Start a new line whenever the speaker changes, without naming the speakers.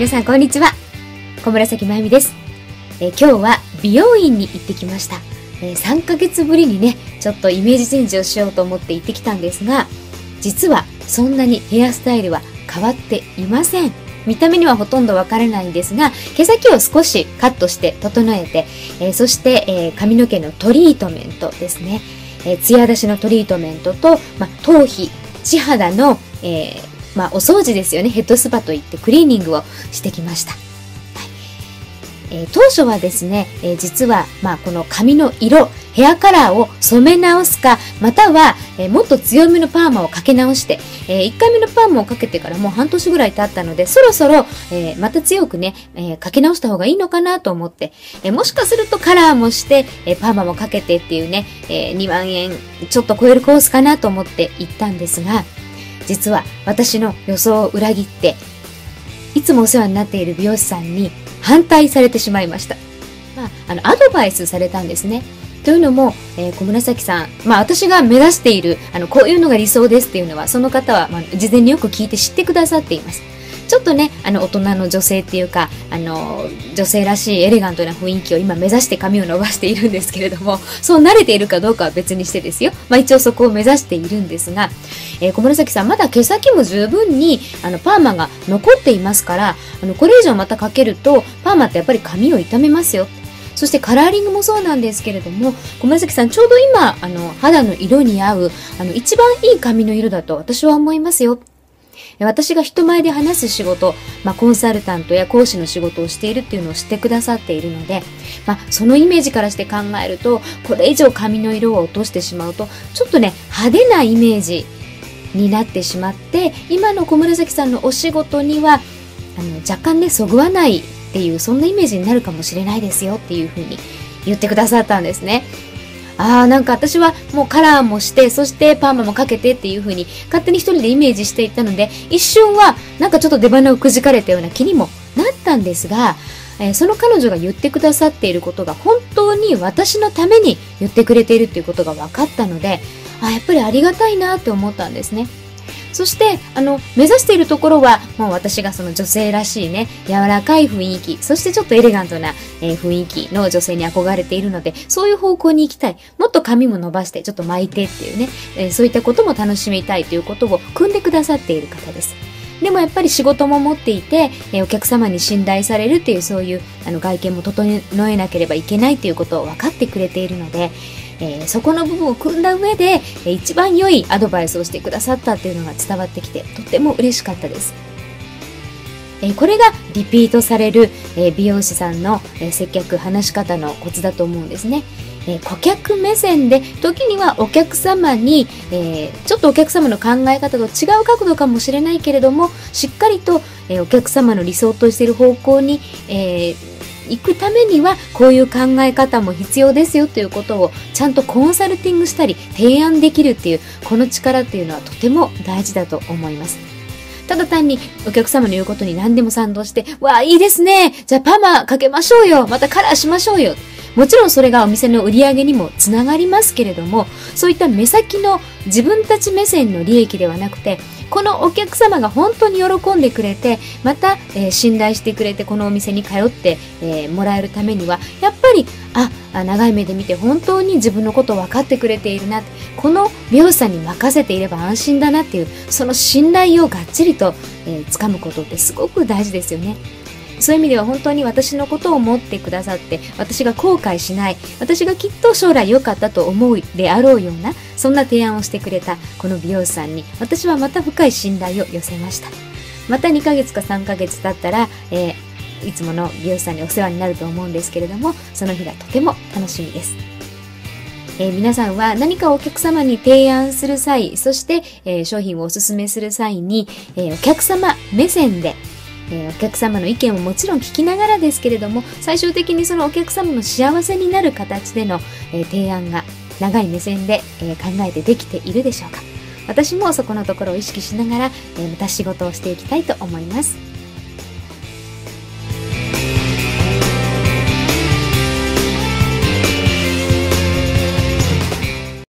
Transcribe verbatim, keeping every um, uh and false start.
皆さんこんにちは。小紫まゆみです。えー、今日は美容院に行ってきました。えー、さんかげつぶりにね、ちょっとイメージチェンジをしようと思って行ってきたんですが、実はそんなにヘアスタイルは変わっていません。見た目にはほとんどわからないんですが、毛先を少しカットして整えて、えー、そして、えー、髪の毛のトリートメントですね。えー、ツヤ出しのトリートメントと、まあ、頭皮、地肌の、えーまあ、お掃除ですよね。ヘッドスパといってクリーニングをしてきました。はい。えー、当初はですね、えー、実は、まあ、この髪の色、ヘアカラーを染め直すか、または、えー、もっと強めのパーマをかけ直して、えー、いっかいめのパーマをかけてからもう半年ぐらい経ったので、そろそろ、えー、また強くね、えー、かけ直した方がいいのかなと思って、えー、もしかするとカラーもして、えー、パーマもかけてっていうね、えー、にまんえんちょっと超えるコースかなと思って行ったんですが、実は私の予想を裏切って、いつもお世話になっている美容師さんに反対されてしまいました。まあ、あの、アドバイスされたんですね。というのも、えー、小紫さん、まあ私が目指している、あの、こういうのが理想ですっていうのは、その方は、まあ、事前によく聞いて知ってくださっています。ちょっとね、あの、大人の女性っていうか、あの、女性らしいエレガントな雰囲気を今目指して髪を伸ばしているんですけれども、そう慣れているかどうかは別にしてですよ。まあ一応そこを目指しているんですが、えー、小紫さん、まだ毛先も十分に、あの、パーマが残っていますから、あの、これ以上またかけると、パーマってやっぱり髪を傷めますよ。そしてカラーリングもそうなんですけれども、小紫さん、ちょうど今、あの、肌の色に合う、あの、一番いい髪の色だと私は思いますよ。私が人前で話す仕事、まあ、コンサルタントや講師の仕事をしているっていうのを知ってくださっているので、まあ、そのイメージからして考えると、これ以上髪の色を落としてしまうと、ちょっとね、派手なイメージになってしまって、今の小紫さんのお仕事には、あの、若干ね、そぐわないっていう、そんなイメージになるかもしれないですよっていうふうに言ってくださったんですね。ああ、なんか私はもうカラーもして、そしてパーマもかけてっていう風に勝手に一人でイメージしていたので、一瞬はなんかちょっと出花をくじかれたような気にもなったんですが、えー、その彼女が言ってくださっていることが本当に私のために言ってくれているっていうことが分かったので、あ、やっぱりありがたいなって思ったんですね。そして、あの、目指しているところは、もう私がその女性らしいね、柔らかい雰囲気、そしてちょっとエレガントな、えー、雰囲気の女性に憧れているので、そういう方向に行きたい。もっと髪も伸ばして、ちょっと巻いてっていうね、えー、そういったことも楽しみたいということを組んでくださっている方です。でもやっぱり仕事も持っていて、えー、お客様に信頼されるっていう、そういう、あの、外見も整えなければいけないっていうことを分かってくれているので、えー、そこの部分を組んだ上で、えー、一番良いアドバイスをしてくださったっていうのが伝わってきて、とっても嬉しかったです。えー、これがリピートされる、えー、美容師さんの、えー、接客、話し方のコツだと思うんですね。えー、顧客目線で、時にはお客様に、えー、ちょっとお客様の考え方と違う角度かもしれないけれども、しっかりと、えー、お客様の理想としている方向に、えー行くためにはこういう考え方も必要ですよということをちゃんとコンサルティングしたり提案できるっていうこの力っていうのはとても大事だと思います。ただ単にお客様の言うことに何でも賛同してわあいいですね、じゃあパーマかけましょうよ、またカラーしましょうよ、もちろんそれがお店の売り上げにもつながりますけれども、そういった目先の自分たち目線の利益ではなくて、このお客様が本当に喜んでくれて、また、えー、信頼してくれてこのお店に通って、えー、もらえるためには、やっぱり、あ、あ長い目で見て本当に自分のことを分かってくれているな、この美容師さんに任せていれば安心だなっていう、その信頼をがっちりと、えー、掴むことってすごく大事ですよね。そういう意味では本当に私のことを思ってくださって、私が後悔しない、私がきっと将来良かったと思うであろうような、そんな提案をしてくれたこの美容師さんに、私はまた深い信頼を寄せました。またにかげつかさんかげつ経ったら、えー、いつもの美容師さんにお世話になると思うんですけれども、その日がとても楽しみです。えー、皆さんは何かお客様に提案する際、そして、えー、商品をお勧めする際に、えー、お客様目線で、えー、お客様の意見をもちろん聞きながらですけれども、最終的にそのお客様の幸せになる形での、えー、提案が長い目線で、えー、考えてできているでしょうか。私もそこのところを意識しながら、えー、また仕事をしていきたいと思います。